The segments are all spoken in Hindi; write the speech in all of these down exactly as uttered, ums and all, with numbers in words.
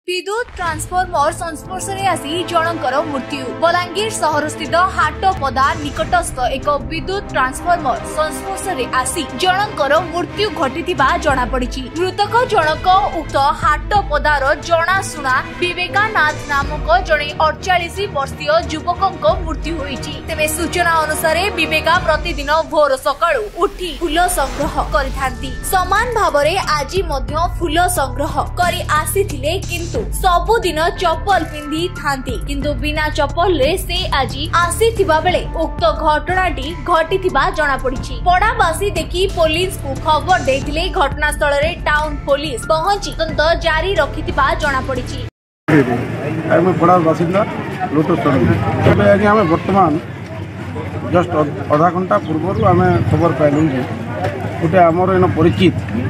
विद्युत ट्रांसफॉर्मर संस्पर्श में आसी जनकर मृत्यु। बलांगीर सहर स्थित हाटपदा निकटस्थ एक विद्युत ट्रांसफॉर्मर संस्पर्श में आसी जनकर मृत्यु घटिथिबा जणा पड़िछि। मृतक जनक उक्त हाटपदार जनाशुना विवेकानाथ नामक जणे अड़चाश वर्षीय युवक मृत्यु होइछि। तेबे सूचना अनुसार विवेका प्रतिदिन भोर सकाळु उठी फूल संग्रह करिथांती। समान भावरे आजि मध्य फूल संग्रह करि आसीथिले, किंतु सबुदिन चप्पल पिंधि थांती, किंतु बिना चप्पल रे से आजि आसीथिबा बेले उक्त घटनाटी घटिथिबा जणा पड़िछि। पड़ाबासी देखि पुलिस को खबर देथिले। घटनास्थल रे टाउन पुलिस पहुंची तदंत जारी रखिथिबा जणा पड़िछि। आमे पड़ा बासिंदा लोटस तबे आगे आमे वर्तमान जस्ट आधा घंटा पूर्व आमे खबर पाइलु जे गोटे आमर एन परिचित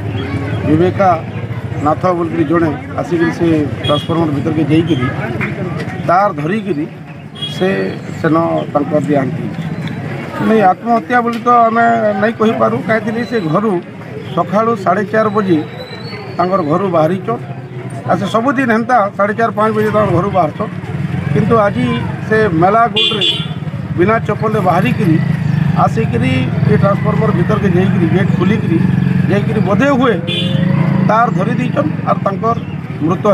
विवेका नाथ बोल जड़े आसिक से ट्रांसफॉर्मर भीतर के जाइकरी तार धरिकी से सेन तंकर दिखाती नहीं आत्महत्या बोली तो आम नहीं कहीपरू कहीं से घर सका साढ़े चार बजे तर घर बाहरी अच्छा सबुदिन हेन्ता साढ़े चार पाँच बजे तक घर बाहर किंतु आज से मेला गोटे बिना चप्पल बाहरिक आसिक ट्रांसफॉर्मर भीतर के जाइकरी गेट खोलिकी जाइकरी बोधे हुए तार धरी दीचन और तंकर मृत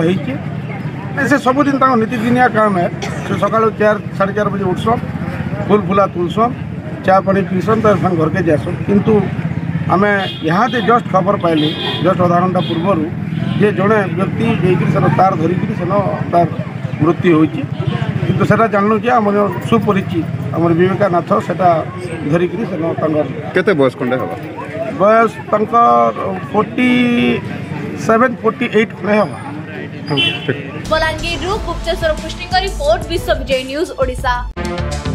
हो से सबुदिन नीतिदिनिया काम है। से सका चार साढ़े चार बजे उठसन फूल फुला तुलसन चा पानी पीसन तो घर के जासन, किंतु आम यहाँ से जस्ट खबर पाइली जस्ट आधा घंटा पूर्वर जे जड़े व्यक्ति जाकर तार धरिकी सेन तार मृत्यु होती, किंतु सेटा जानलु जे आम सुपरिचित आम विवेकानाथ सेटा धरिकी सेन केते बयस खंडे हम बयस फोर्टी सेवन फोर्टी एट खंडे हम। बलांगीर गुप्तेश्वर कृष्ण रिपोर्ट विश्व विजय न्यूज ओडिशा।